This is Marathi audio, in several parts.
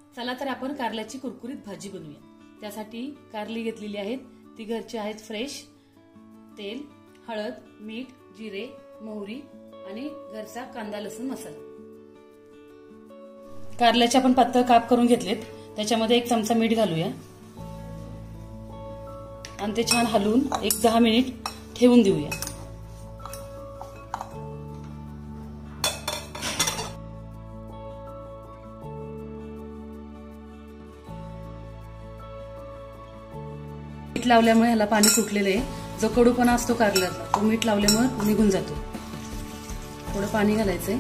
चला तर आपण कारल्याची कुरकुरीत भाजी बनवूया। त्यासाठी कारली घेतलेली आहेत, ती घरची आहेत फ्रेश। तेल, हळद, मीठ, जिरे, मोहरी आणि घरचा कांदा लसूण मसाला। कारल्याचे आपण पातळ काप करून घेतलेत। त्याच्यामध्ये 1 चमचा मीठ घालूया आणि ते छान हलवून 10 मिनिट ठेवून देऊया। मीठ लावल्यामुळे ह्याला पाणी सुटलेलं आहे। जो कडूपणा असतो कारल्याचा तो मीठ लावल्यामुळे निघून जातो। थोडं पाणी घालायचंय।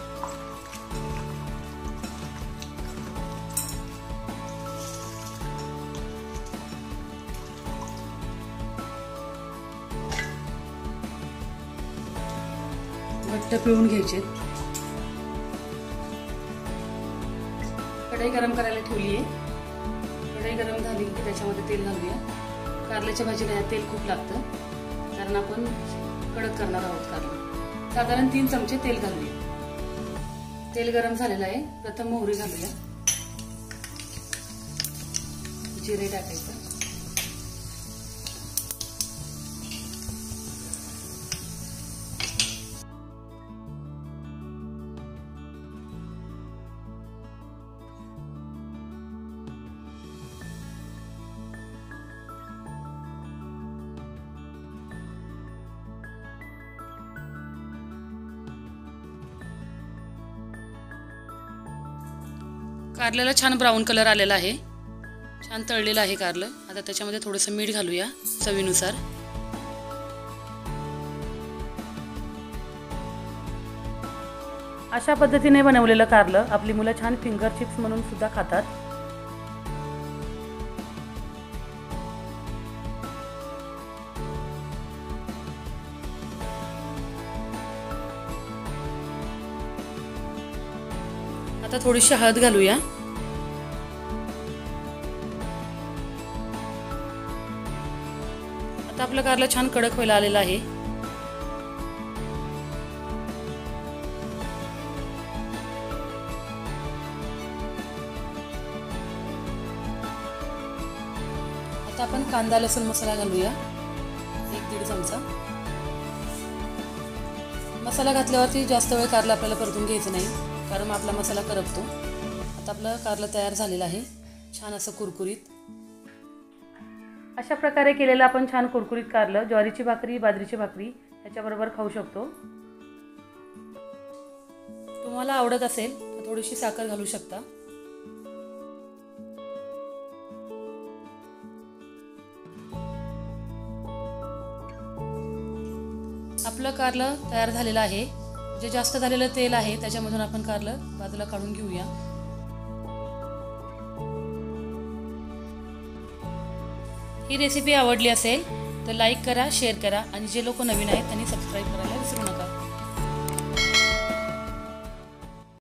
घट्ट पिळून घ्यायचे। कढई गरम करायला ठेवली आहे। कढई गरम झाली की त्याच्यामध्ये तेल घालूया। कारल्याच्या भाजीला तेल खूप लागतं कारण आपण कडक करणार आहोत कारला। साधारण 3 चमचे तेल घालूया। तेल गरम झालेलं आहे। प्रथम मोहरी घालूया, जिरे टाकायचं, कारल्याला छान ब्राऊन कलर आलेला आहे। छान तळलेलं आहे कारलं। आता त्याच्यामध्ये थोडंसं मीठ घालूया चवीनुसार। अशा पद्धतीने बनवलेलं कारलं आपली मुलं छान फिंगर चिप्स म्हणून सुद्धा खातात। आता थोडीशी हळद घालूया। आता आपलं कारलं छान कडक व्हायला आलेलं आहे। आता आपण कांदा लसूण मसाला घालूया, 1-1.5 चमचा। मसाला घातल्यावरती जास्त वेळ कारलं आपल्याला परतून घ्यायचं नाही कारण आपला मसाला करपतो। आता आपलं कारलं तयार झालेलं आहे, छान असं कुरकुरीत। अशा प्रकारे केलेलं आपण छान कुरकुरीत कारलं ज्वारीची भाकरी, बाजरीची भाकरी याच्याबरोबर खाऊ शकतो। तुम्हाला आवडत असेल तर थोडीशी साखर घालू शकता। आपलं कारलं तयार झालेलं आहे। जे जास्त झालेलं तेल आहे त्याच्यामधून आपण कारलं बाजूला काढून घेऊया। ही रेसिपी आवडली असेल तर लाईक करा, शेअर करा आणि जे लोक नवीन आहेत त्यांनी सबस्क्राईब करायला विसरू नका।